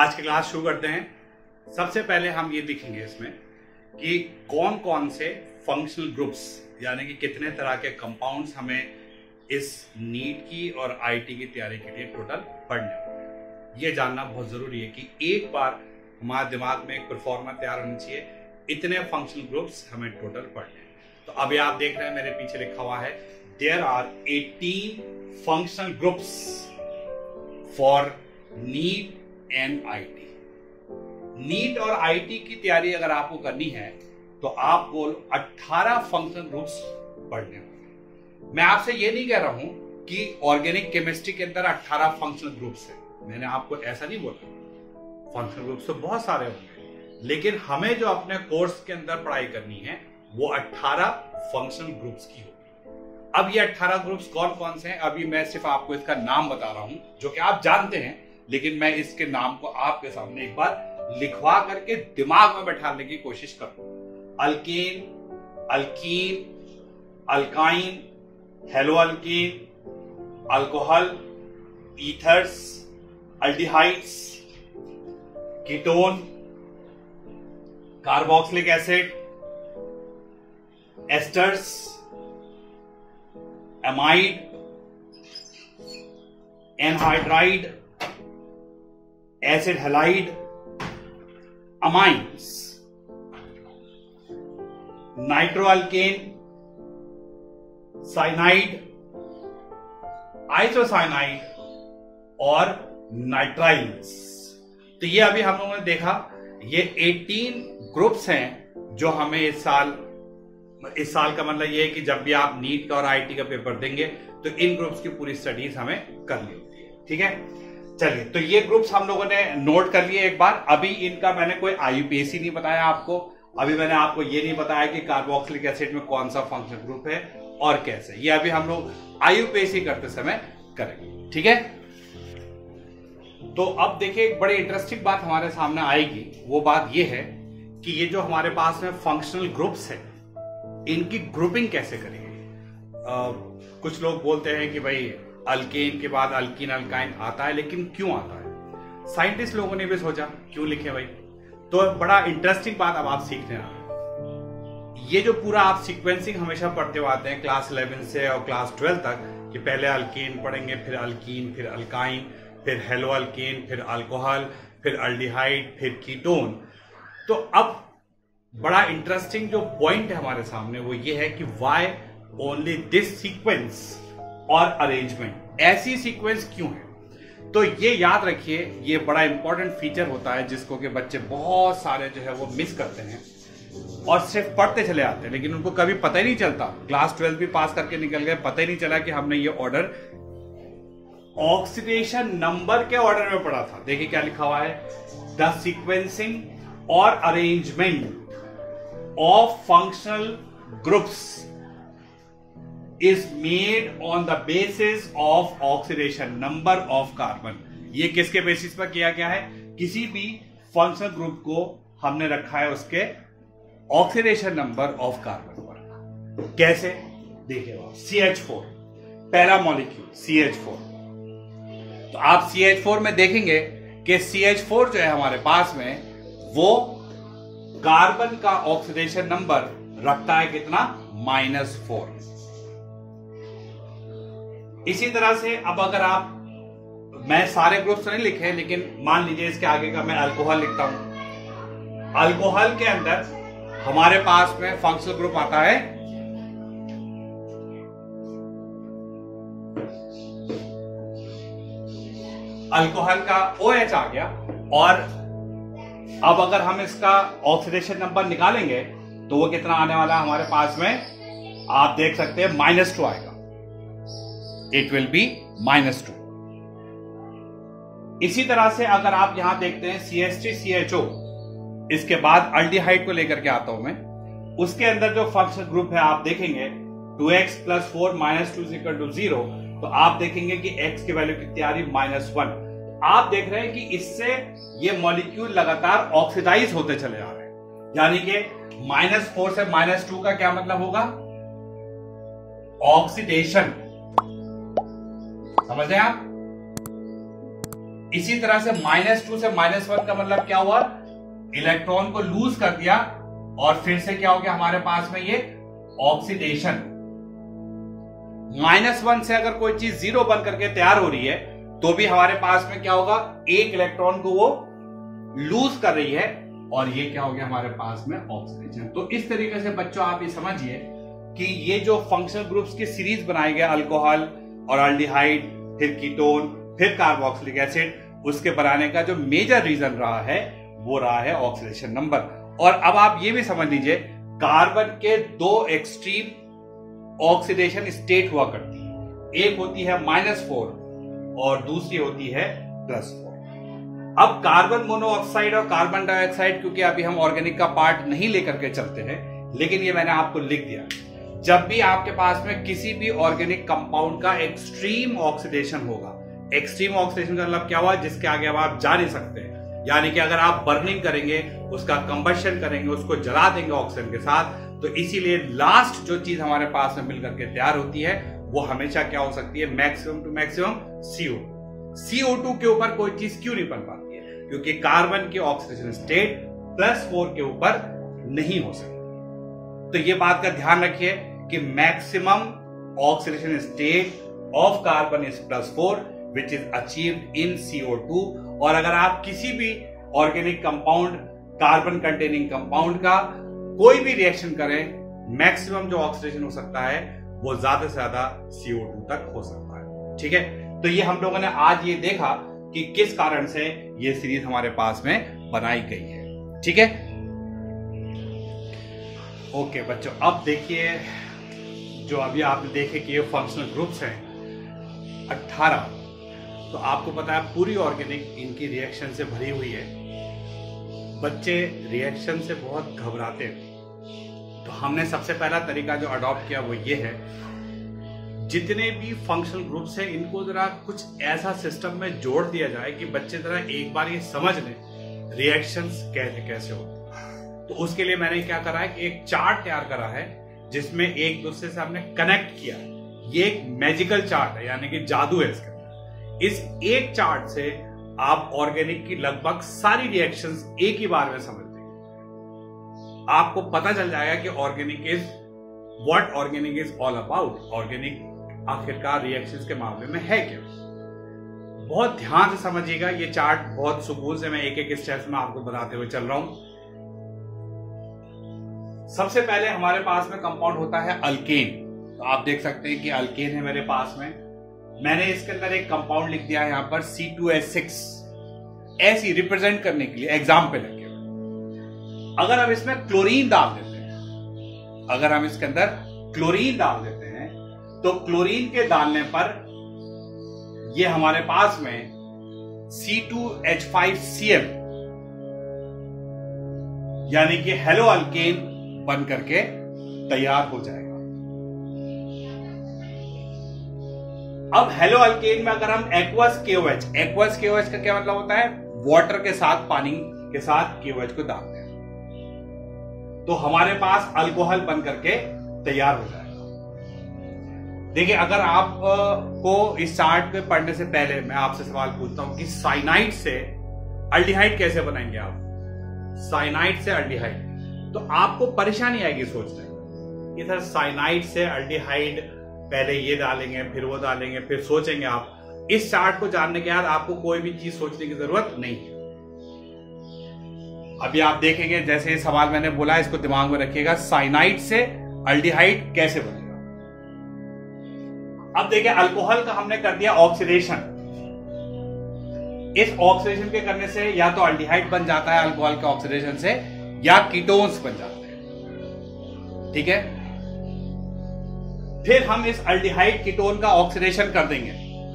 आज की क्लास शुरू करते हैं। सबसे पहले हम ये देखेंगे इसमें कि कौन कौन से फंक्शनल ग्रुप्स यानी कि कितने तरह के कंपाउंड्स हमें इस नीट की और आईटी की तैयारी के लिए टोटल पढ़ने होंगे। ये जानना बहुत जरूरी है कि एक बार हमारे दिमाग में एक परफॉर्मा तैयार होनी चाहिए, इतने फंक्शनल ग्रुप्स हमें टोटल पढ़ने हैं। तो अभी आप देख रहे हैं मेरे पीछे लिखा हुआ है there are 18 functional groups for NEET and IT. NEET और आईटी की तैयारी अगर आपको करनी है तो आपको 18 फंक्शनल ग्रुप्स पढ़ने होंगे। मैं आपसे ये नहीं कह रहा हूं कि ऑर्गेनिक केमिस्ट्री के अंदर 18 फंक्शनल ग्रुप्स हैं, मैंने आपको ऐसा नहीं बोला। फंक्शनल ग्रुप्स तो बहुत सारे होंगे, लेकिन हमें जो अपने कोर्स के अंदर पढ़ाई करनी है वो 18 फंक्शनल ग्रुप्स की होगी। अब ये 18 ग्रुप्स कौन कौन से हैं, अभी मैं सिर्फ आपको इसका नाम बता रहा हूं जो कि आप जानते हैं, लेकिन मैं इसके नाम को आपके सामने एक बार लिखवा करके दिमाग में बैठाने की कोशिश करूं। Alkane, alkene, alkyne, halo alkene, alcohol, ethers, aldehydes, ketone, carboxylic acid, esters, amide, anhydride, acid halide, amines, nitroalkane, cyanide, isocyanide और नाइट्राइल्स। तो ये अभी हम लोगों ने देखा, ये 18 ग्रुप्स हैं जो हमें इस साल का मतलब ये है कि जब भी आप नीट का और आईटी का पेपर देंगे तो इन ग्रुप्स की पूरी स्टडीज हमें करनी होती है। ठीक है, चलिए, तो ये ग्रुप्स हम लोगों ने नोट कर लिए एक बार। अभी इनका मैंने कोई आईयूपीएसी नहीं बताया आपको, अभी मैंने आपको ये नहीं बताया कि कार्बोक्सिलिक एसिड में कौन सा फंक्शनल ग्रुप है और कैसे, ये अभी हम लोग आईयूपीएसी करते समय करेंगे। ठीक है, तो अब देखिए एक बड़ी इंटरेस्टिंग बात हमारे सामने आएगी। वो बात ये है कि ये जो हमारे पास में फंक्शनल ग्रुप्स है इनकी ग्रुपिंग कैसे करेंगे। कुछ लोग बोलते हैं कि भाई अल्केन के बाद अल्कीन अल्काइन आता है, लेकिन क्यों आता है? साइंटिस्ट लोगों ने भी सोचा क्यों लिखे भाई। तो बड़ा इंटरेस्टिंग बात अब आप सीखने आ रहे हैं। ये जो पूरा आप सीक्वेंसिंग हमेशा पढ़ते हुए आते हैं क्लास 11 से और क्लास 12 तक, कि पहले अल्केन पढ़ेंगे, फिर अल्कीन, फिर अल्काइन, फिर हेलो अल्केन, फिर अल्कोहल, फिर अल्डिहाइड, फिर कीटोन। तो अब बड़ा इंटरेस्टिंग जो पॉइंट है हमारे सामने वो ये है कि व्हाई ओनली दिस सीक्वेंस और अरेंजमेंट, ऐसी सीक्वेंस क्यों है? तो ये याद रखिए, ये बड़ा इंपॉर्टेंट फीचर होता है जिसको कि बच्चे बहुत सारे जो है वो मिस करते हैं और सिर्फ पढ़ते चले आते हैं, लेकिन उनको कभी पता ही नहीं चलता। क्लास 12 भी पास करके निकल गए, पता ही नहीं चला कि हमने ये ऑर्डर ऑक्सीडेशन नंबर के ऑर्डर में पढ़ा था। देखिए क्या लिखा हुआ है, द सीक्वेंसिंग और arrangement of functional groups is made on the basis of oxidation number of carbon। ये किसके बेसिस पर किया गया है? किसी भी फंक्शनल ग्रुप को हमने रखा है उसके ऑक्सीडेशन नंबर ऑफ कार्बन पर। कैसे? देखिए CH4 पहला मॉलिक्यूल CH4। तो आप CH4 में देखेंगे कि CH4 जो है हमारे पास में वो कार्बन का ऑक्सीडेशन नंबर रखता है कितना? -4। इसी तरह से अब अगर आप, मैं सारे ग्रुप्स नहीं लिखे, लेकिन मान लीजिए इसके आगे का मैं अल्कोहल लिखता हूं। अल्कोहल के अंदर हमारे पास में फंक्शनल ग्रुप आता है अल्कोहल का OH आ गया, और अब अगर हम इसका ऑक्सीडेशन नंबर निकालेंगे तो वो कितना आने वाला है हमारे पास में? आप देख सकते हैं -2 आएगा। It will be -2। इसी तरह से अगर आप यहां देखते हैं CH3CHO, इसके बाद अल्डिहाइड को लेकर के आता हूं मैं, उसके अंदर जो फंक्शनल ग्रुप है आप देखेंगे 2x + 4 -2 = 0। तो आप देखेंगे कि x की वैल्यू कितनी आ रही? -1। आप देख रहे हैं कि इससे ये मॉलिक्यूल लगातार ऑक्सीडाइज होते चले जा रहे हैं, यानी कि -4 से -2 का क्या मतलब होगा? ऑक्सीडेशन। समझ रहे हैं आप? इसी तरह से -2 से -1 का मतलब क्या हुआ, इलेक्ट्रॉन को लूज कर दिया और फिर से क्या हो गया हमारे पास में ये ऑक्सीडेशन। -1 से अगर कोई चीज 0 बन करके तैयार हो रही है तो भी हमारे पास में क्या होगा, एक इलेक्ट्रॉन को वो लूज कर रही है और ये क्या हो गया हमारे पास में ऑक्सीडेशन। तो इस तरीके से बच्चों आप ये समझिए कि ये जो फंक्शनल ग्रुप्स की सीरीज बनाई गई, अल्कोहल और अल्डिहाइड, फिर कीटोन, फिर कार्बोक्सिलिक एसिड, उसके बनाने का जो मेजर रीजन रहा है वो रहा है ऑक्सीडेशन नंबर। और अब आप ये भी समझ लीजिए, कार्बन के 2 एक्सट्रीम ऑक्सीडेशन स्टेट हुआ करती है, एक होती है -4 और दूसरी होती है +4। अब कार्बन मोनोऑक्साइड और कार्बन डाइऑक्साइड, क्योंकि अभी हम ऑर्गेनिक का पार्ट नहीं लेकर के चलते हैं, लेकिन ये मैंने आपको लिख दिया, जब भी आपके पास में किसी भी ऑर्गेनिक कंपाउंड का एक्सट्रीम ऑक्सीडेशन होगा, एक्सट्रीम ऑक्सीडेशन का मतलब क्या हुआ, जिसके आगे अब आप जा नहीं सकते, यानी कि अगर आप बर्निंग करेंगे, उसका कंबशन करेंगे, उसको जला देंगे ऑक्सीजन के साथ, तो इसीलिए लास्ट जो चीज हमारे पास में मिलकर के तैयार होती है वो हमेशा क्या हो सकती है, मैक्सिमम टू मैक्सिमम CO2 के ऊपर कोई चीज क्यों नहीं बन पाती है, क्योंकि कार्बन की ऑक्सीडेशन स्टेट +4 के ऊपर नहीं हो सकती। तो ये बात का ध्यान रखिए कि maximum oxidation state of carbon is +4 which is achieved in CO2। और अगर आप किसी भी organic compound, carbon containing compound का कोई भी रिएक्शन करें, मैक्सिमम जो ऑक्सीडेशन हो सकता है वो ज्यादा से ज्यादा CO2 तक हो सकता है। ठीक है, तो ये हम लोगों ने आज ये देखा कि किस कारण से ये सीरीज हमारे पास में बनाई गई है। ठीक है, ओके बच्चों, अब देखिए जो अभी आपने देखे कि ये फंक्शनल ग्रुप्स हैं 18, तो आपको पता है पूरी ऑर्गेनिक इनकी रिएक्शन से भरी हुई है। बच्चे रिएक्शन से बहुत घबराते हैं, तो हमने सबसे पहला तरीका जो अडॉप्ट किया वो ये है, जितने भी फंक्शनल ग्रुप्स हैं इनको जरा कुछ ऐसा सिस्टम में जोड़ दिया जाए कि बच्चे जरा एक बार ये समझ लें रिएक्शंस कैसे कैसे होते हैं। तो उसके लिए मैंने क्या करा है कि एक चार्ट तैयार करा है जिसमें एक दूसरे से हमने कनेक्ट किया है। ये एक मैजिकल चार्ट है, यानी कि जादू है इसका। इस एक चार्ट से आप ऑर्गेनिक की लगभग सारी रिएक्शंस एक ही बार में समझ लेंगे। आपको पता चल जाएगा कि organic is what organic is all about. Organic आखिरकार रिएक्शंस के मामले में है क्या। बहुत ध्यान से समझिएगा, ये चार्ट बहुत सुकून से मैं एक एक स्टेप में आपको बताते हुए चल रहा हूं। सबसे पहले हमारे पास में कंपाउंड होता है अल्केन। तो आप देख सकते हैं कि अल्केन है मेरे पास में। मैंने इसके अंदर एक कंपाउंड लिख दिया है यहां पर C2H6, ऐसी रिप्रेजेंट करने के लिए एग्जाम्पल है। अगर हम इसमें क्लोरीन डाल देते हैं, अगर हम इसके अंदर क्लोरीन डाल देते हैं, तो क्लोरीन के डालने पर ये हमारे पास में C2H5Cl यानी कि हेलो अल्केन बन करके तैयार हो जाएगा। अब हेलो अल्केन में अगर हम एक्वस KOH का क्या मतलब होता है, वाटर के साथ, पानी के साथ KOH को डालते हैं, तो हमारे पास अल्कोहल बन करके तैयार हो जाएगा। देखिए, अगर आप को इस चार्ट पे पढ़ने से पहले मैं आपसे सवाल पूछता हूं कि साइनाइड से अल्डिहाइड कैसे बनाएंगे आप, साइनाइड से अल्डिहाइड, तो आपको परेशानी आएगी सोचने में। इधर साइनाइड से अल्डिहाइड, पहले ये डालेंगे फिर वो डालेंगे, फिर सोचेंगे आप। इस चार्ट को जानने के बाद आपको कोई भी चीज सोचने की जरूरत नहीं है। अभी आप देखेंगे, जैसे ये सवाल मैंने बोला, इसको दिमाग में रखिएगा, साइनाइड से अल्डिहाइड कैसे बनेगा। अब देखिए, अल्कोहल का हमने कर दिया ऑक्सीडेशन। इस ऑक्सीडेशन के करने से या तो अल्डिहाइड बन जाता है अल्कोहल के ऑक्सीडेशन से, या कीटोन्स बन जाते हैं। ठीक है, फिर हम इस अल्डिहाइड कीटोन का ऑक्सीडेशन कर देंगे।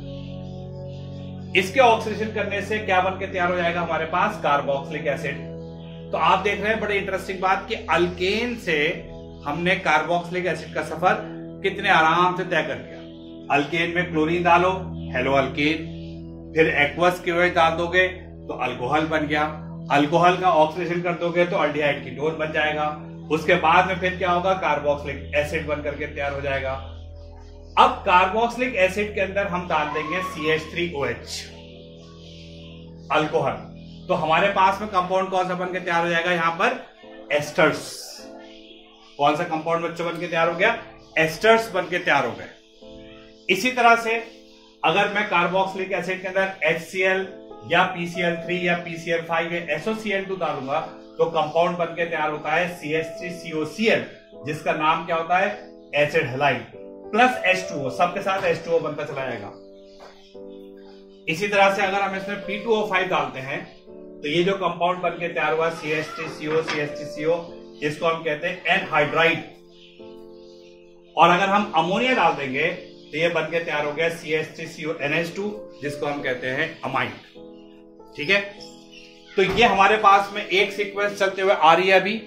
इसके ऑक्सीडेशन करने से क्या बन के तैयार हो जाएगा हमारे पास, कार्बोक्सिलिक एसिड। तो आप देख रहे हैं बड़ी इंटरेस्टिंग बात कि अल्केन से हमने कार्बोक्सिलिक एसिड का सफर कितने आराम से तय कर दिया। अल्केन में क्लोरीन डालो, हेलो अल्केन, फिर एक्वस KOH डाल दोगे तो अल्कोहल बन गया। अल्कोहल का ऑक्सीडेशन कर दोगे तो अल्डिहाइड कीटोन बन जाएगा। उसके बाद में फिर क्या होगा, कार्बोक्सिलिक एसिड बन करके तैयार हो जाएगा। अब कार्बोक्सिलिक एसिड के अंदर हम डाल देंगे CH3OH। अल्कोहल। तो हमारे पास में कंपाउंड कौन सा बन के तैयार हो जाएगा यहां पर? एस्टर्स। कौन सा कंपाउंड बच्चों बन के तैयार हो गया? एस्टर्स बन के तैयार हो गए। इसी तरह से अगर मैं कार्बोक्सिलिक एसिड के अंदर HCl या PCl3 या PCl5 या SOCl2 डालूंगा तो कंपाउंड बन के तैयार होता है CH3COCl, जिसका नाम क्या होता है? एसिड हैलाइड प्लस H2O, सबके साथ H2O बनता चला जाएगा। इसी तरह से अगर हम इसमें P2O5 डालते हैं तो ये जो कंपाउंड बन के तैयार हुआ CH3CO, इसको हम कहते हैं एनहाइड्राइड। और अगर हम अमोनिया डाल देंगे तो ये बन के तैयार हो गया CH3CONH2, जिसको हम कहते हैं अमाइड। ठीक है, तो ये हमारे पास में एक सीक्वेंस चलते हुए आ रही है अभी।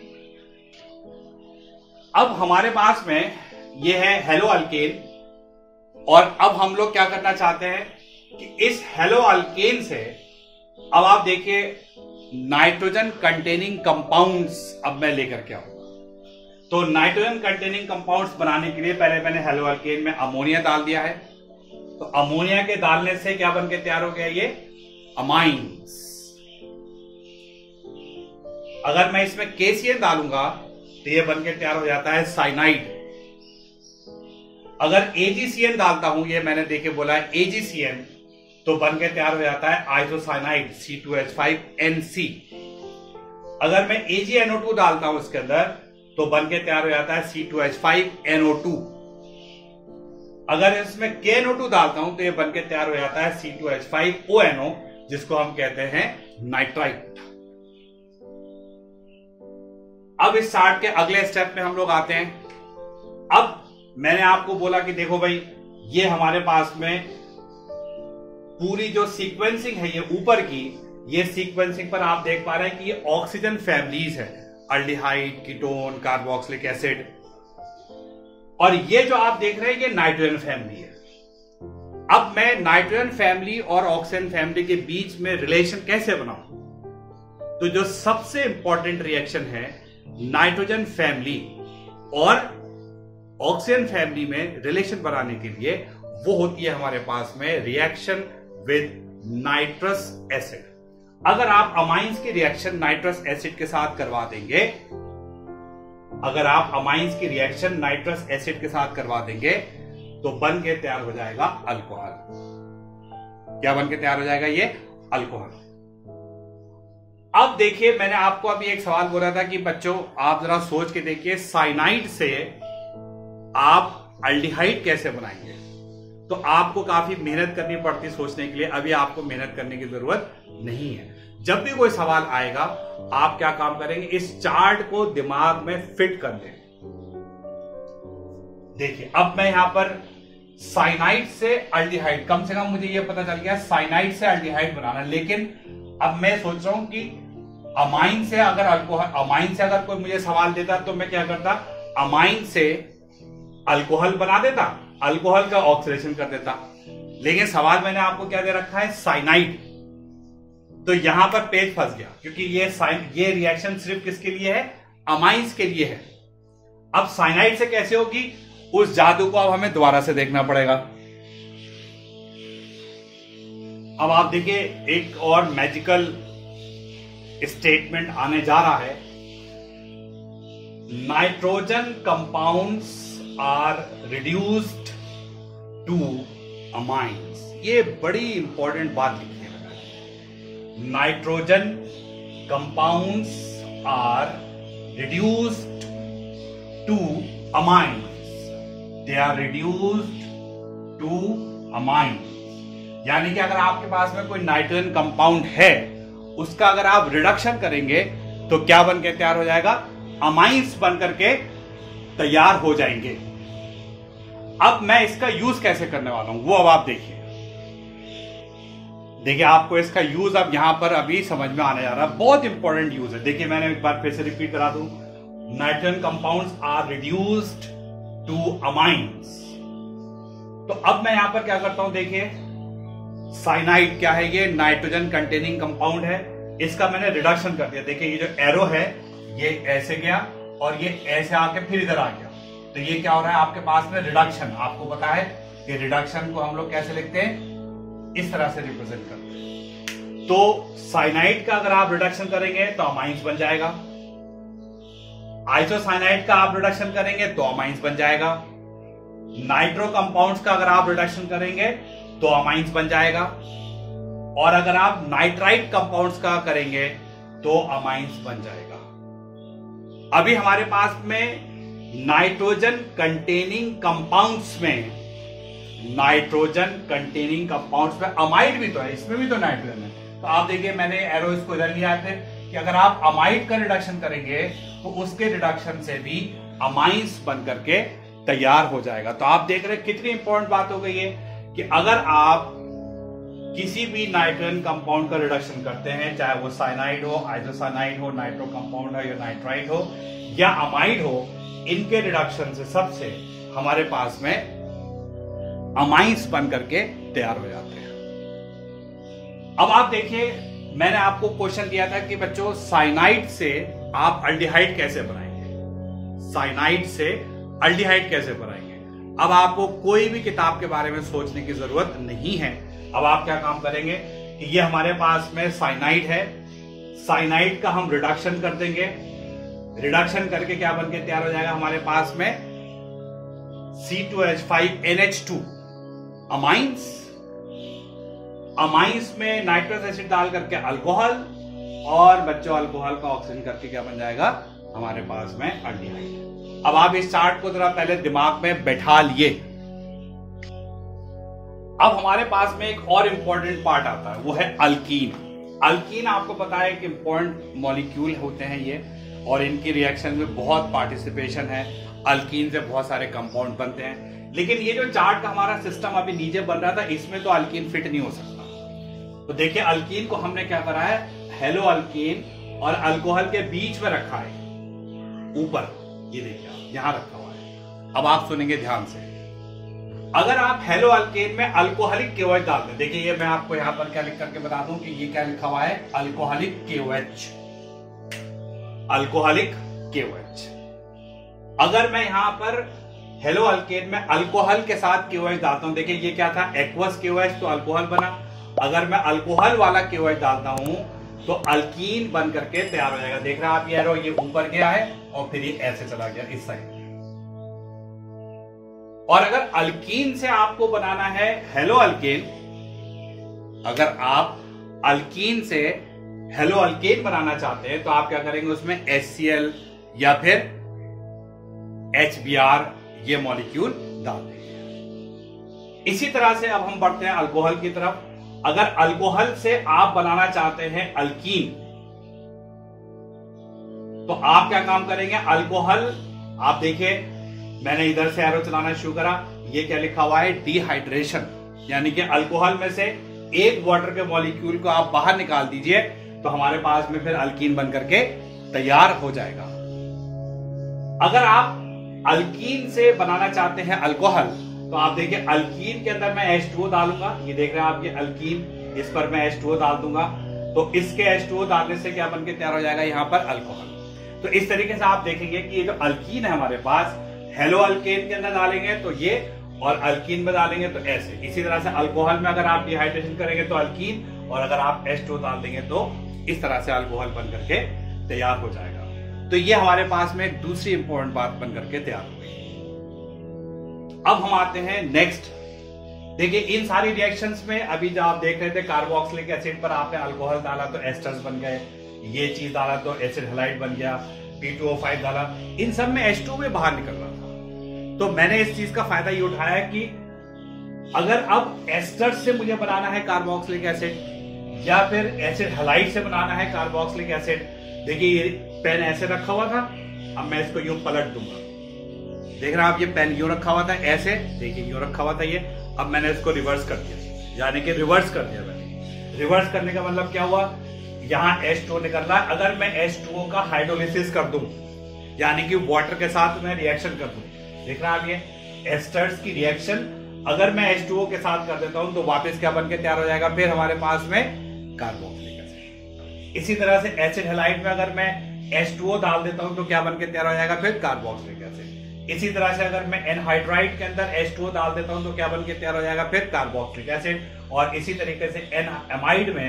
अब हमारे पास में ये है हेलो अल्केन, और अब हम लोग क्या करना चाहते हैं कि इस हेलो अल्केन से अब आप देखिए नाइट्रोजन कंटेनिंग कंपाउंड्स अब मैं लेकर के आऊंगा। तो नाइट्रोजन कंटेनिंग कंपाउंड्स बनाने के लिए पहले मैंने हेलो अल्केन में अमोनिया डाल दिया है। तो अमोनिया के डालने से क्या बन के तैयार हो गया? ये अमाइंस। अगर मैं इसमें KCl डालूंगा तो ये बन के तैयार हो जाता है साइनाइड। अगर AgCl डालता हूं, ये मैंने देखे बोला है AgCl, तो बन के तैयार हो जाता है आइसोसाइनाइड C2H5NC। अगर मैं AgNO2 डालता हूं इसके अंदर तो बन के तैयार हो जाता है C2H5NO2। अगर इसमें KNO2 डालता हूं तो ये बन के तैयार हो जाता है C2H5ONO, जिसको हम कहते हैं नाइट्राइट। अब इस चार्ट के अगले स्टेप में हम लोग आते हैं। अब मैंने आपको बोला कि देखो भाई, ये हमारे पास में पूरी जो सीक्वेंसिंग है ये ऊपर की, ये सीक्वेंसिंग पर आप देख पा रहे हैं कि ये ऑक्सीजन फैमिलीज है, अल्डिहाइड, कीटोन, कार्बोक्सिलिक एसिड। और ये जो आप देख रहे हैं ये नाइट्रोजन फैमिली है। अब मैं नाइट्रोजन फैमिली और ऑक्सीजन फैमिली के बीच में रिलेशन कैसे बनाऊं? तो जो सबसे इंपॉर्टेंट रिएक्शन है नाइट्रोजन फैमिली और ऑक्सीजन फैमिली में रिलेशन बनाने के लिए, वो होती है हमारे पास में रिएक्शन विद नाइट्रस एसिड। अगर आप अमाइंस की रिएक्शन नाइट्रस एसिड के साथ करवा देंगे, अगर आप अमाइंस की रिएक्शन नाइट्रस एसिड के साथ करवा देंगे तो बन के तैयार हो जाएगा अल्कोहल। क्या बन के तैयार हो जाएगा? ये अल्कोहल। अब देखिए, मैंने आपको अभी एक सवाल बोला था कि बच्चों आप जरा सोच के देखिए, साइनाइड से आप अल्डिहाइड कैसे बनाएंगे? तो आपको काफी मेहनत करनी पड़ती है सोचने के लिए। अभी आपको मेहनत करने की जरूरत नहीं है। जब भी कोई सवाल आएगा आप क्या काम करेंगे? इस चार्ट को दिमाग में फिट कर लें। देखिए, अब मैं यहां पर साइनाइड से अल्डिहाइड, कम से कम मुझे यह पता चल गया साइनाइड से अल्डिहाइड बनाना। लेकिन अब मैं सोच रहा हूं कि अमाइन से अगर अल्कोहल, अमाइन से अगर कोई मुझे सवाल देता तो मैं क्या करता? अमाइन से अल्कोहल बना देता, अल्कोहल का ऑक्सीडेशन कर देता। लेकिन सवाल मैंने आपको क्या दे रखा है? साइनाइड। तो यहां पर पेज फंस गया, क्योंकि ये रिएक्शन सिर्फ किसके लिए है? अमाइंस के लिए है। अब साइनाइड से कैसे होगी? उस जादू को अब हमें दोबारा से देखना पड़ेगा। अब आप देखिए, एक और मैजिकल स्टेटमेंट आने जा रहा है। Nitrogen compounds are reduced to amines. ये बड़ी इंपॉर्टेंट बात लिखी है। Nitrogen compounds are reduced to amines. They are reduced to amines. यानी कि अगर आपके पास में कोई नाइट्रोजन कंपाउंड है, उसका अगर आप रिडक्शन करेंगे तो क्या बन के तैयार हो जाएगा? अमाइंस बन करके तैयार हो जाएंगे। अब मैं इसका यूज कैसे करने वाला हूं वो अब आप देखिए। देखिए, आपको इसका यूज अब यहां पर अभी समझ में आने जा रहा है। बहुत इंपॉर्टेंट यूज है। देखिए, मैंने एक बार फिर से रिपीट करा दूं। Nitrogen compounds are reduced to amines. तो अब मैं यहां पर क्या करता हूं? देखिए, साइनाइड क्या है? ये नाइट्रोजन कंटेनिंग कंपाउंड है। इसका मैंने रिडक्शन कर दिया। देखिए, ये जो एरो है ये ऐसे गया और ये ऐसे आके फिर इधर आ गया। तो ये क्या हो रहा है आपके पास में? रिडक्शन। आपको पता है कि रिडक्शन को हम लोग कैसे लिखते हैं? इस तरह से रिप्रेजेंट करते हैं। तो साइनाइड का अगर आप रिडक्शन करेंगे तो अमाइंस बन जाएगा, आइसोसाइनाइड का आप रिडक्शन करेंगे तो अमाइंस बन जाएगा, नाइट्रो कंपाउंड्स का अगर आप रिडक्शन करेंगे तो अमाइंस बन जाएगा, और अगर आप नाइट्राइट कंपाउंड्स का करेंगे तो अमाइंस बन जाएगा। अभी हमारे पास में नाइट्रोजन कंटेनिंग कंपाउंड्स में अमाइड भी तो है, इसमें भी तो नाइट्रोजन है। तो आप देखिए मैंने एरो इसको इधर लिया है फिर कि अगर आप अमाइड का रिडक्शन करेंगे तो उसके रिडक्शन से भी अमाइंस बन करके तैयार हो जाएगा। तो आप देख रहे हैं कितनी इंपॉर्टेंट बात हो गई है कि अगर आप किसी भी नाइट्रोजन कंपाउंड का रिडक्शन करते हैं, चाहे वो साइनाइड हो, आइसोसाइनाइड हो, नाइट्रो कंपाउंड हो या नाइट्राइट हो या अमाइड हो, इनके रिडक्शन से सबसे हमारे पास में अमाइंस बन करके तैयार हो जाते हैं। अब आप देखिए मैंने आपको क्वेश्चन दिया था कि बच्चों साइनाइड से आप अल्डिहाइड कैसे बनाएंगे, साइनाइड से अल्डिहाइड कैसे बनाएंगे। अब आपको कोई भी किताब के बारे में सोचने की जरूरत नहीं है। अब आप क्या काम करेंगे कि ये हमारे पास में साइनाइड है, साइनाइड का हम रिडक्शन कर देंगे, रिडक्शन करके क्या बन के तैयार हो जाएगा हमारे पास में C2H5NH2 अमाइंस, अमाइंस में नाइट्रस एसिड डाल करके अल्कोहल, और बच्चों अल्कोहल का ऑक्सीजन करके क्या बन जाएगा हमारे पास में अल्डिहाइड। अब आप इस चार्ट को जरा पहले दिमाग में बैठा लिए। अब हमारे पास में एक और इंपॉर्टेंट पार्ट आता है, वो है अल्कीन। अल्कीन आपको पता है कि इंपॉर्टेंट मॉलिक्यूल होते हैं ये, और इनकी रिएक्शन में बहुत पार्टिसिपेशन है। अल्कीन से बहुत सारे कंपाउंड बनते हैं, लेकिन ये जो चार्ट का हमारा सिस्टम अभी नीचे बन रहा था इसमें तो अल्कीन फिट नहीं हो सकता। तो देखिए अल्कीन को हमने क्या करा है, हेलो अल्कीन और अल्कोहल के बीच में रखा है ऊपर, ये देखिए आप यहां रखा हुआ है। अब आप सुनेंगे ध्यान से, अगर आप हेलो अल्केन में अल्कोहलिक KOH डाल दें, देखिए ये मैं आपको यहां पर क्या लिख करके बता दूं कि ये क्या लिखा हुआ है, अल्कोहलिक KOH, अल्कोहलिक KOH। अगर मैं यहां पर हेलो अल्केन में अल्कोहल के साथ KOH डालता हूं, देखिए ये क्या था एक्वस KOH, तो अल्कोहल बना। अगर मैं अल्कोहल वाला KOH डालता हूं तो अल्कीन बन करके तैयार हो जाएगा। देख रहे हैं आप, ये एरो ये ऊपर गया है और फिर ये ऐसे चला गया इस साइड। और अगर अल्कीन से आपको बनाना है हेलो अल्केन, अगर आप अल्कीन से हेलो अल्केन बनाना चाहते हैं तो आप क्या करेंगे, उसमें HCl या फिर HBr ये मॉलिक्यूल डाल देंगे। इसी तरह से अब हम बढ़ते हैं अल्कोहल की तरफ। अगर अल्कोहल से आप बनाना चाहते हैं अल्कीन, तो आप क्या काम करेंगे, अल्कोहल, आप देखिए मैंने इधर से एरो चलाना शुरू करा, ये क्या लिखा हुआ है, डिहाइड्रेशन, यानी कि अल्कोहल में से एक वाटर के मॉलिक्यूल को आप बाहर निकाल दीजिए तो हमारे पास में फिर अल्कीन बन करके तैयार हो जाएगा। अगर आप अल्कीन से बनाना चाहते हैं अल्कोहल, तो आप देखिए अल्कीन के अंदर मैं H2O डालूंगा, ये देख रहे हैं आप, ये अल्कीन, इस पर मैं H2O डाल दूंगा, तो इसके H2O डालने से क्या बनके तैयार हो जाएगा यहां पर अल्कोहल। तो इस तरीके से आप देखेंगे कि ये जो अल्कीन है हमारे पास, हेलो अल्केन के अंदर डालेंगे तो ये, और अल्कीन में डालेंगे तो ऐसे। इसी तरह से अल्कोहल में अगर आप डिहाइड्रेशन करेंगे तो अल्कीन, और अगर आप H2O डाल देंगे तो इस तरह से अल्कोहल बन करके तैयार हो जाएगा। तो ये हमारे पास में दूसरी इंपॉर्टेंट बात बन करके तैयार हो गई। अब हम आते हैं नेक्स्ट। देखिए इन सारी रिएक्शंस में अभी जो आप देख रहे थे, कार्बोक्सिलिक एसिड पर आपने अल्कोहल डाला तो एस्टर्स बन गए, ये चीज डाला तो एसिड हैलाइड बन गया, P2O5 डाला, इन सब में H2 में बाहर निकल रहा था। तो मैंने इस चीज का फायदा ये उठाया कि अगर अब एस्टर्स से मुझे बनाना है कार्बोक्सिलिक एसिड, या फिर एसिड हैलाइड से बनाना है कार्बोक्सिलिक एसिड, देखिए ये पेन ऐसे रखा हुआ था, अब मैं इसको यूं पलट दूंगा, देख रहे हैं आप, ये पेन यूं रखा हुआ था ऐसे, देखिए यूं रखा हुआ था ये, अब मैंने इसको रिवर्स कर दिया, यानी कि रिवर्स कर दिया मैंने। रिवर्स करने का मतलब क्या हुआ, यहां H2O निकल रहा है, अगर मैं H2O का हाइड्रोलिसिस कर दूं, यानी कि वाटर के साथ मैं रिएक्शन कर दूं, देख रहे हैं आप, ये एस्टर्स की रिएक्शन अगर मैं H2O के साथ कर देता हूं तो वापस क्या बनके तैयार हो जाएगा, फिर हमारे पास में कार्बोक्सिलिक एसिड। इसी तरह से एसिड हैलाइड में अगर मैं H2O डाल देता हूं तो क्या बनके तैयार हो जाएगा, फिर कार्बोक्सिलिक एसिड। इसी तरह से अगर मैं एनहाइड्राइड के अंदर H2O डाल देता हूं तो क्या बनके तैयार हो जाएगा, फिर कार्बोक्सिलिक एसिड। और इसी तरीके से एन एमाइड में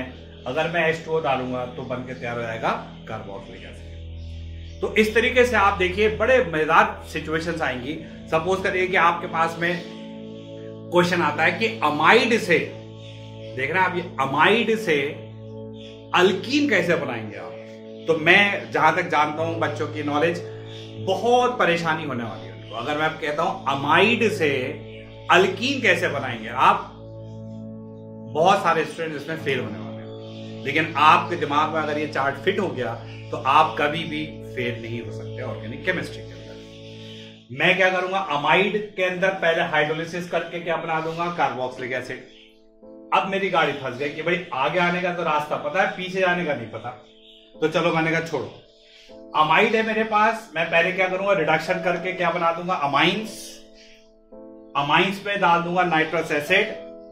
अगर मैं H2O डालूंगा तो बन के तैयार हो जाएगा कार्बोक्सिलिक एसिड। तो इस तरीके से आप देखिए बड़े मजेदार सिचुएशंस आएंगी। सपोज करिए कि आपके पास में क्वेश्चन आता है कि अमाइड से, देख रहे हैं आप, ये अमाइड से अल्कीन कैसे बनाएंगे आप। तो मैं जहां तक जानता हूं बच्चों की नॉलेज, बहुत परेशानी होने वाली है उनको अगर मैं कहता हूं अमाइड से अल्कीन कैसे बनाएंगे आप। बहुत सारे स्टूडेंट इसमें फेल होने वाले हैं, लेकिन आपके दिमाग में अगर ये चार्ट फिट हो गया तो आप कभी भी फेल नहीं हो सकते ऑर्गेनिक केमिस्ट्री के अंदर। मैं क्या करूंगा, अमाइड के अंदर पहले हाइड्रोलिसिस करके क्या बना दूंगा, कार्बोक्सिलिक एसिड। अब मेरी गाड़ी फंस गई कि भाई आगे आने का तो रास्ता पता है, पीछे जाने का नहीं पता। तो चलो मैंने कहा छोड़ो, अमाइड है मेरे पास, मैं पहले क्या करूंगा, रिडक्शन करके क्या बना दूंगा, अमाइंस। अमाइंस में डाल दूंगा नाइट्रस एसिड,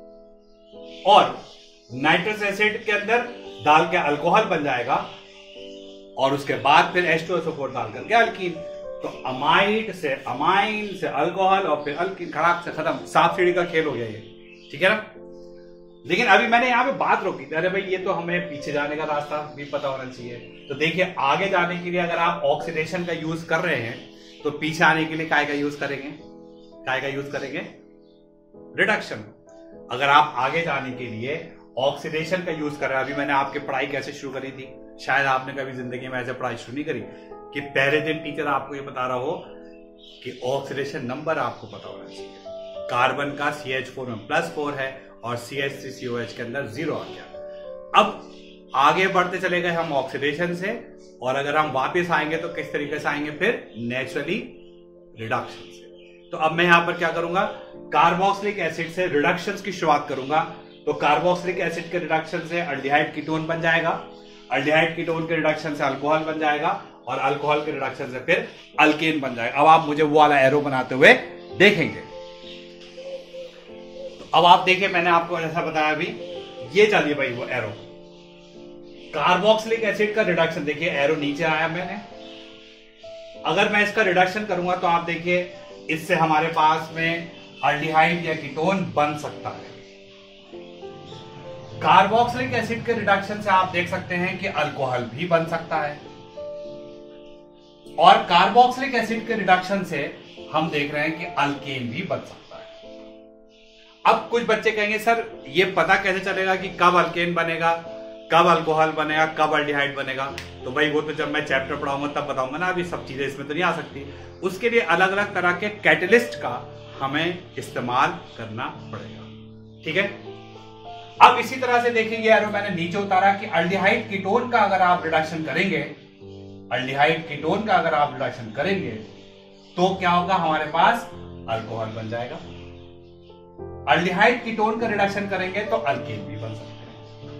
और नाइट्रस एसिड के अंदर डाल के अल्कोहल बन जाएगा, और उसके बाद फिर H2SO4 डाल करके अल्कीन। तो अमाइड से अमाइन से अल्कोहल और फिर अल्कीन, खराब से खत्म, सांप सीढ़ी का खेल हो गया ये, ठीक है ना। लेकिन अभी मैंने यहां पे बात रोकी थी, अरे भाई ये तो हमें पीछे जाने का रास्ता भी पता होना चाहिए। तो देखिए आगे जाने के लिए अगर आप ऑक्सीडेशन का यूज कर रहे हैं तो पीछे आने के लिए काय का यूज करेंगे, काय का यूज करेंगे, रिडक्शन। अगर आप आगे जाने के लिए ऑक्सीडेशन का यूज कर रहे हैं, अभी मैंने आपकी पढ़ाई कैसे शुरू करी थी, शायद आपने कभी जिंदगी में ऐसे पढ़ाई शुरू नहीं करी कि पहले दिन टीचर आपको ये बता रहा हो कि ऑक्सीडेशन नंबर आपको पता होना चाहिए। कार्बन का CH4 में +4 है और CH3COH के अंदर 0 आ गया। अब आगे बढ़ते चले गए हम ऑक्सीडेशन से, और अगर हम वापस आएंगे तो किस तरीके से आएंगे, फिर नेचुरली रिडक्शन से। तो अब मैं यहां पर क्या करूंगा, कार्बोक्सिलिक एसिड से रिडक्शंस की शुरुआत करूंगा। तो कार्बोक्सिलिक एसिड के रिडक्शन से अल्डिहाइड कीटोन बन जाएगा, अल्डिहाइड कीटोन के रिडक्शन से अल्कोहल बन जाएगा, और अल्कोहल के रिडक्शन से फिर अल्केन बन जाएगा। अब आप मुझे वो वाला एरो बनाते हुए देखेंगे। अब आप देखिए, मैंने आपको जैसा बताया अभी, ये चलिए भाई वो एरो, कार्बोक्सिलिक एसिड का रिडक्शन देखिए, एरो नीचे आया मैंने। अगर मैं इसका रिडक्शन करूंगा तो आप देखिए इससे हमारे पास में अल्डिहाइड या कीटोन बन सकता है। कार्बोक्सिलिक एसिड के रिडक्शन से आप देख सकते हैं कि अल्कोहल भी बन सकता है, और कार्बोक्सिलिक एसिड के रिडक्शन से हम देख रहे हैं कि अल्केन भी बन सकता है। अब कुछ बच्चे कहेंगे सर ये पता कैसे चलेगा कि कब अल्केन बनेगा, कब अल्कोहल बनेगा, कब अल्डिहाइड बनेगा। तो भाई वो तो जब मैं चैप्टर पढ़ाऊंगा तब बताऊंगा ना, अभी सब चीजें इसमें तो नहीं आ सकती। उसके लिए अलग अलग तरह के कैटलिस्ट का हमें इस्तेमाल करना पड़ेगा, ठीक है। अब इसी तरह से देखेंगे, यार मैंने नीचे उतारा कि अल्डिहाइड कीटोन का अगर आप रिडक्शन करेंगे, अल्डिहाइड कीटोन का अगर आप रिडक्शन करेंगे तो क्या होगा, हमारे पास अल्कोहल बन जाएगा। अल्डिहाइड कीटोन का रिडक्शन करेंगे तो अल्केन भी बन सकते हैं।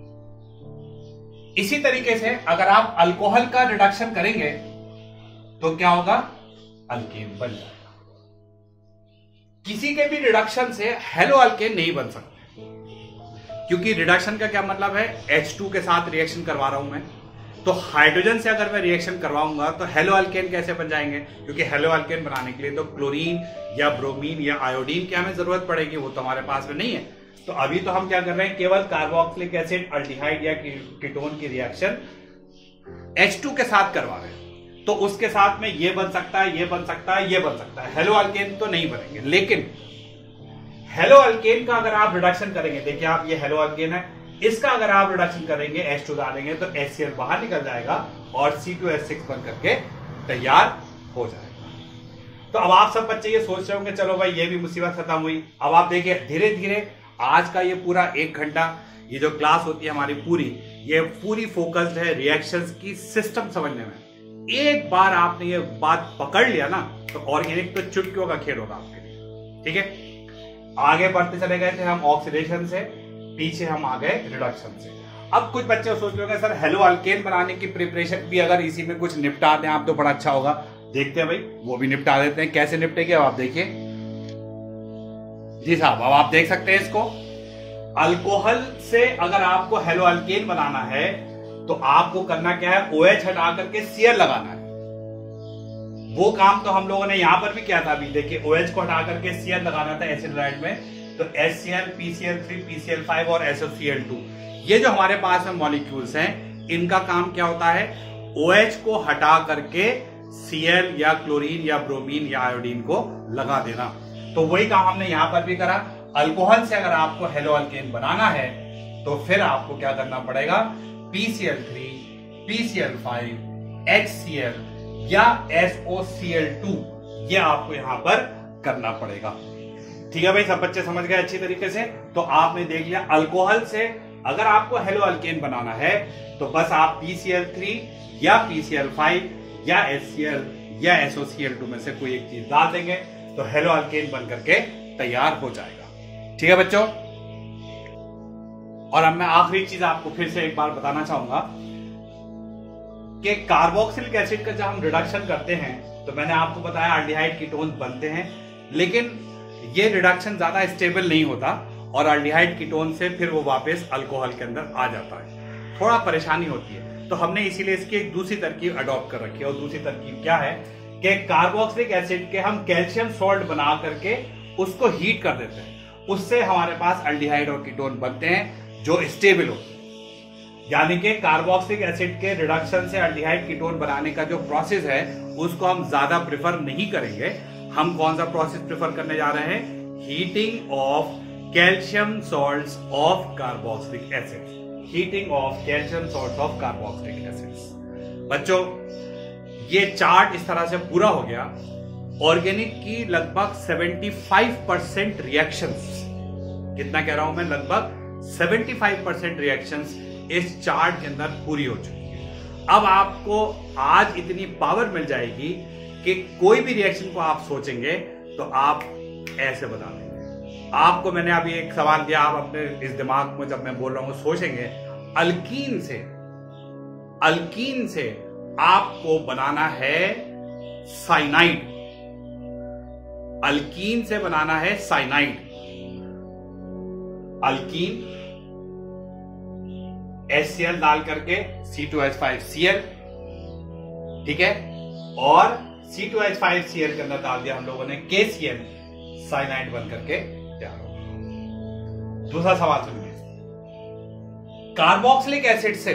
इसी तरीके से अगर आप अल्कोहल का रिडक्शन करेंगे तो क्या होगा, अल्केन बन जाएगा। किसी के भी रिडक्शन से हेलो अल्केन नहीं बन सकते, क्योंकि रिडक्शन का क्या मतलब है, H2 के साथ रिएक्शन करवा रहा हूं मैं, तो हाइड्रोजन से अगर मैं रिएक्शन करवाऊंगा तो हेलो अल्केन कैसे बन जाएंगे, क्योंकि हेलो अल्केन बनाने के लिए तो क्लोरीन या ब्रोमीन या आयोडीन की हमें जरूरत पड़ेगी, वो तो हमारे पास में नहीं है। तो अभी तो हम क्या कर रहे हैं, केवल कार्बोक्सिलिक एसिड अल्डिहाइड या कीटोन की रिएक्शन H2 के साथ करवा रहे हैं। तो उसके साथ में ये बन सकता है, ये बन सकता है, ये बन सकता है, हेलो अल्केन तो नहीं बनेंगे। लेकिन हेलो अल्केन का अगर आप रिडक्शन करेंगे, देखिए आप ये हेलो अल्केन है, इसका अगर आप रिडक्शन करेंगे, H2 डालेंगे तो HCl बाहर निकल जाएगा और C2H6 बन करके तैयार हो जाएगा। तो अब आप सब बच्चे ये सोच रहे होंगे चलो भाई ये भी मुसीबत खत्म हुई। अब आप देखिए धीरे धीरे आज का ये पूरा 1 घंटा ये जो क्लास होती है हमारी पूरी, ये पूरी फोकस्ड है रिएक्शंस की सिस्टम समझने में। एक बार आपने ये बात पकड़ लिया ना तो ऑर्गेनिक तो चुटकियों का खेल होगा आपके लिए, ठीक है। आगे बढ़ते चले गए थे हम ऑक्सीडेशन से, पीछे हम आ गए रिडक्शन से। अब कुछ बच्चे सोच रहे होंगे सर हेलो अल्केन बनाने की प्रिपरेशन भी अगर इसी में कुछ निपटा दें आप तो बड़ा अच्छा होगा। देखते हैं भाई वो भी निपटा देते हैं, कैसे निपटेंगे अब आप देखिए। जी साहब, अब आप देख सकते हैं इसको, अल्कोहल से अगर आपको हेलो अल्केन बनाना है तो आपको करना क्या है, OH हटा करके Cl लगाना है। वो काम तो हम लोगों ने यहां पर भी किया था। अभी देखिए OH को हटा करके Cl लगाना था एसिड राइड में, तो HCl, PCl3, PCl5 और SOCl2 ये जो हमारे पास में मॉलिक्यूल्स हैं, इनका काम क्या होता है? OH को हटा करके Cl या क्लोरीन या ब्रोमीन या आयोडीन को लगा देना। तो वही काम हमने यहां पर भी करा। अल्कोहल से अगर आपको हेलो अल्केन बनाना है तो फिर आपको क्या करना पड़ेगा? PCl3, PCl5, HCl या SOCl2 ये आपको यहां पर करना पड़ेगा। ठीक है भाई, सब बच्चे समझ गए अच्छी तरीके से? तो आपने देख लिया, अल्कोहल से अगर आपको हेलो अल्केन बनाना है तो बस आप PCl3 या PCl5 या HCl या SOCl2 में से कोई एक चीज डाल देंगे तो हेलो अल्केन बन करके तैयार हो जाएगा। ठीक है बच्चों? और अब मैं आखिरी चीज आपको फिर से एक बार बताना चाहूंगा कि कार्बोक्सिलिक एसिड का जब हम रिडक्शन करते हैं तो मैंने आपको बताया अल्डिहाइड कीटोन्स बनते हैं, लेकिन ये रिडक्शन ज्यादा स्टेबल नहीं होता और अल्डिहाइड कीटोन से फिर वो वापस अल्कोहल के अंदर आ जाता है। थोड़ा परेशानी होती है, तो हमने इसीलिए इसकी एक दूसरी तरकीब अडॉप्ट कर रखी है। और दूसरी तरकीब क्या है कि कार्बोक्सिलिक एसिड के हम कैल्शियम सॉल्ट बना करके उसको हीट कर देते हैं, उससे हमारे पास अल्डिहाइड और कीटोन बनते हैं जो स्टेबल होते हैं। यानी कि कार्बोक्सिलिक एसिड के रिडक्शन से अल्डिहाइड कीटोन बनाने का जो प्रोसेस है उसको हम ज्यादा प्रेफर नहीं करेंगे। हम कौन सा प्रोसेस प्रेफर करने जा रहे हैं? Heating of calcium salts of carboxylic acid. Heating of calcium salts of carboxylic acids. बच्चों, ये चार्ट इस तरह से पूरा हो गया। ऑर्गेनिक की लगभग 75% रिएक्शंस, कितना कह रहा हूं मैं? लगभग 75% रिएक्शंस इस चार्ट के अंदर पूरी हो चुकी है। अब आपको आज इतनी पावर मिल जाएगी कि कोई भी रिएक्शन को आप सोचेंगे तो आप ऐसे बता देंगे। आपको मैंने अभी एक सवाल दिया, आप अपने इस दिमाग में जब मैं बोल रहा हूं सोचेंगे, अल्कीन से आपको बनाना है साइनाइड। अल्कीन से बनाना है साइनाइड। अल्कीन HCl डाल करके C2H5Cl, ठीक है, और C2H5Cl के अंदर डाल दिया हम लोगों ने KCl, साइनाइड बन करके तैयार हो। दूसरा सवाल सुनिए, कार्बोक्सिलिक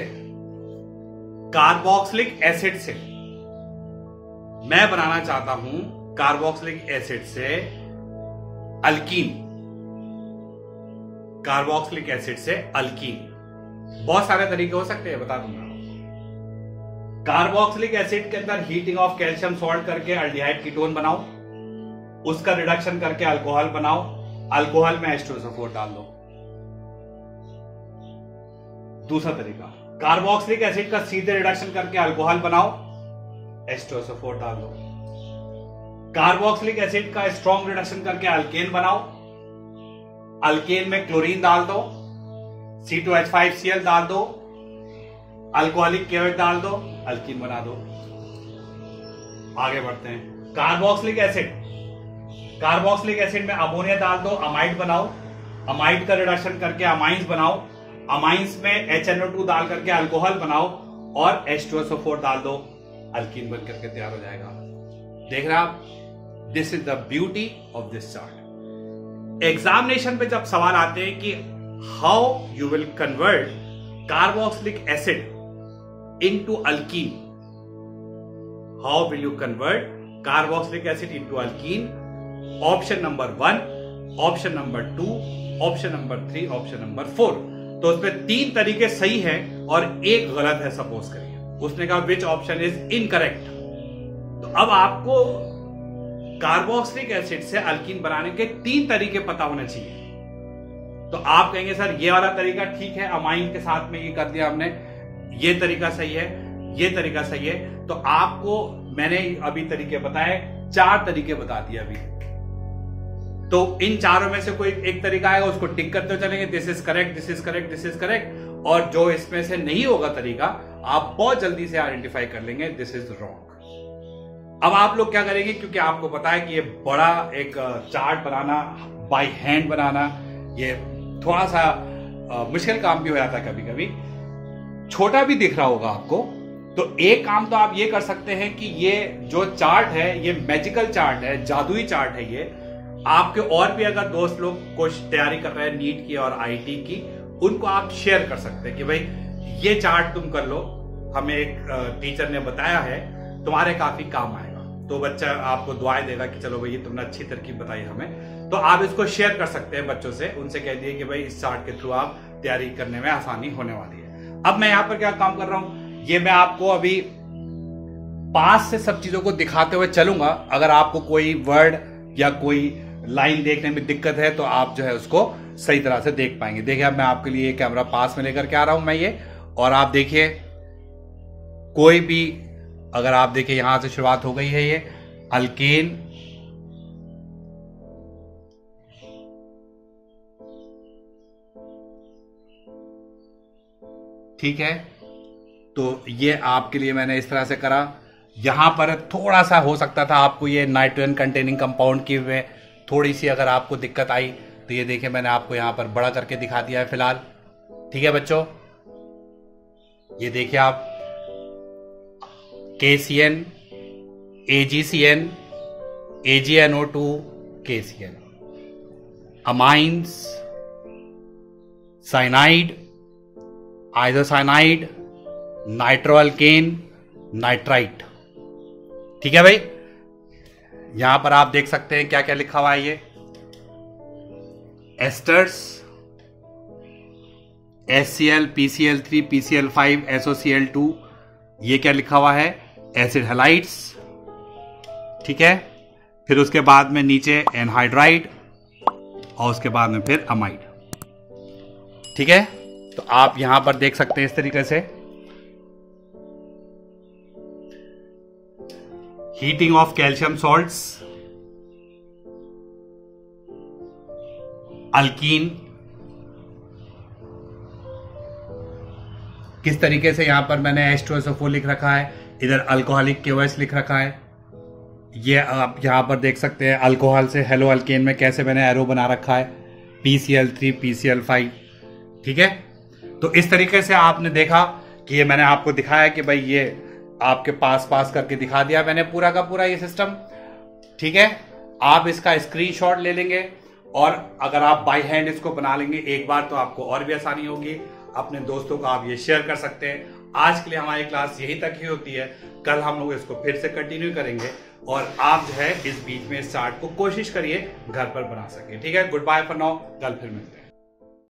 एसिड से मैं बनाना चाहता हूं कार्बोक्सिलिक एसिड से अल्कीन। कार्बोक्सिलिक एसिड से अल्कीन बहुत सारे तरीके हो सकते हैं, बता दूंगा। कार्बोक्सिलिक एसिड के अंदर हीटिंग ऑफ कैल्शियम सॉल्ट करके अल्डिहाइड कीटोन बनाओ, उसका रिडक्शन करके अल्कोहल बनाओ, अल्कोहल में H2SO4 डाल दो। दूसरा तरीका, कार्बोक्सिलिक एसिड का सीधे रिडक्शन करके अल्कोहल बनाओ, H2SO4 डाल दो। कार्बोक्सिलिक एसिड का स्ट्रॉन्ग रिडक्शन करके अल्केन बनाओ, अल्केन में क्लोरीन डाल दो, C2H5Cl डाल दो, अल्कोहलिक केवेट डाल दो, अल्कीन बना दो। आगे बढ़ते हैं, कार्बोक्सिलिक एसिड में अमोनिया डाल दो, अमाइड बनाओ, अमाइड का रिडक्शन करके अमाइंस बनाओ, अमाइंस में HNO2 डाल करके अल्कोहल बनाओ और H2SO4 डाल दो, अल्कीन बन करके तैयार हो जाएगा। देख रहे आप, this is the beauty of this chart. Examination पे जब सवाल आते हैं कि how you will convert carboxylic acid into alkene, how will you convert carboxylic acid into alkene? Option number 1, option number 2, option number 3, option number 4। तो उसमें 3 तरीके सही है और एक गलत है, सपोज करिए। उसने कहा विच ऑप्शन इज इनकरेक्ट। तो अब आपको कार्बोक्सिलिक एसिड से अल्कीन बनाने के 3 तरीके पता होने चाहिए। तो आप कहेंगे सर ये वाला तरीका ठीक है, अमाइन के साथ में ये कर दिया हमने, ये तरीका सही है, ये तरीका सही है। तो आपको मैंने अभी तरीके बताए, 4 तरीके बता दिए अभी। तो इन चारों में से कोई एक तरीका आएगा, उसको टिक करते चलेंगे, this is correct, this is correct, this is correct. और जो इसमें से नहीं होगा तरीका, आप बहुत जल्दी से आइडेंटिफाई कर लेंगे, दिस इज रॉन्ग। अब आप लोग क्या करेंगे, क्योंकि आपको पता है कि ये बड़ा एक चार्ट बनाना, बाय हैंड बनाना, ये थोड़ा सा मुश्किल काम भी हो जाता है कभी कभी, छोटा भी दिख रहा होगा आपको। तो एक काम तो आप ये कर सकते हैं कि ये जो चार्ट है ये मैजिकल चार्ट है, जादुई चार्ट है ये। आपके और भी अगर दोस्त लोग कुछ तैयारी कर रहे हैं नीट की और आईटी की, उनको आप शेयर कर सकते हैं कि भाई ये चार्ट तुम कर लो, हमें एक टीचर ने बताया है, तुम्हारे काफी काम आएगा। तो बच्चा आपको दुआएं देगा कि चलो भाई तुमने अच्छी तरकीब बताई हमें। तो आप इसको शेयर कर सकते हैं बच्चों से, उनसे कह दिए कि भाई इस चार्ट के थ्रू आप तैयारी करने में आसानी होने वाली है। अब मैं यहाँ पर क्या काम कर रहा हूं, ये मैं आपको अभी पास से सब चीजों को दिखाते हुए चलूंगा। अगर आपको कोई वर्ड या कोई लाइन देखने में दिक्कत है तो आप जो है उसको सही तरह से देख पाएंगे। देखिए अब मैं आपके लिए कैमरा पास में लेकर के आ रहा हूं मैं ये, और आप देखिए कोई भी, अगर आप देखिए यहां से शुरुआत हो गई है ये अल्केन, ठीक है। तो ये आपके लिए मैंने इस तरह से करा। यहां पर थोड़ा सा हो सकता था आपको ये नाइट्रोजन कंटेनिंग कंपाउंड की में थोड़ी सी अगर आपको दिक्कत आई तो ये देखिए मैंने आपको यहां पर बड़ा करके दिखा दिया है फिलहाल, ठीक है बच्चों। ये देखिए आप KCN, AgCN, AgNO2, KCN, amines, cyanide, isocyanide, nitroalkane, nitrite, ठीक है भाई। यहां पर आप देख सकते हैं क्या क्या लिखा हुआ है, ये asters, HCl, PCl3, PCl5, SOCl2, ये क्या लिखा हुआ है, एसिड हैलाइड्स, ठीक है। फिर उसके बाद में नीचे एनहाइड्राइड और उसके बाद में फिर अमाइड, ठीक है। तो आप यहां पर देख सकते हैं इस तरीके से heating of calcium salts, alkene, किस तरीके से यहां पर मैंने H2SO4 लिख रखा है, इधर अल्कोहलिक KOH लिख रखा है। ये आप यहां पर देख सकते हैं अल्कोहल से हेलो अल्केन में कैसे मैंने एरो बना रखा है, PCl3, PCl5, ठीक है। तो इस तरीके से आपने देखा कि ये मैंने आपको दिखाया कि भाई ये आपके पास करके दिखा दिया मैंने पूरा का पूरा ये सिस्टम, ठीक है। आप इसका स्क्रीनशॉट ले लेंगे और अगर आप बाय हैंड इसको बना लेंगे एक बार तो आपको और भी आसानी होगी। अपने दोस्तों को आप ये शेयर कर सकते हैं। आज के लिए हमारी क्लास यहीं तक ही होती है, कल हम लोग इसको फिर से कंटिन्यू करेंगे और आप जो है इस बीच में इस चार्ट को कोशिश करिए घर पर बना सके, ठीक है। गुड बाय फॉर नाउ, कल फिर मिलते हैं।